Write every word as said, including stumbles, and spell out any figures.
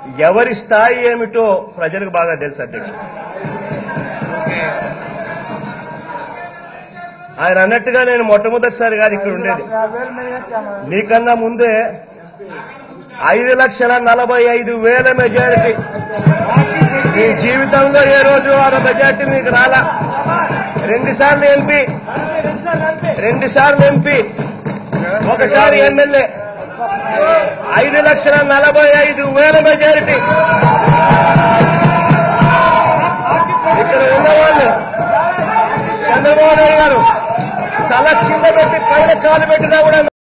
ఎవరి స్థాయి ఏమిటో ప్రజలకు బాగా తెలుసు అధ్యక్షుడు. ఆయన అన్నట్టుగా నేను మొట్టమొదటిసారి గారు ఇక్కడ ఉండేది. నీకన్నా ముందే ఐదు లక్షల నలభై ఐదు వేల మెజారిటీ. మీ జీవితంలో ఏ రోజు ఆ మెజారిటీ మీకు రాలా. రెండు సార్లు ఎంపీ, రెండు సార్లు ఎంపీ, ఒకసారి ఎమ్మెల్యే. ఐదు లక్షల నలభై ఐదు వేల మెజారిటీ. ఇక్కడ ఉన్నవాళ్ళు చంద్రబాబు నాయుడు గారు తల కింద పెట్టి పైన కాలు పెట్టినా కూడా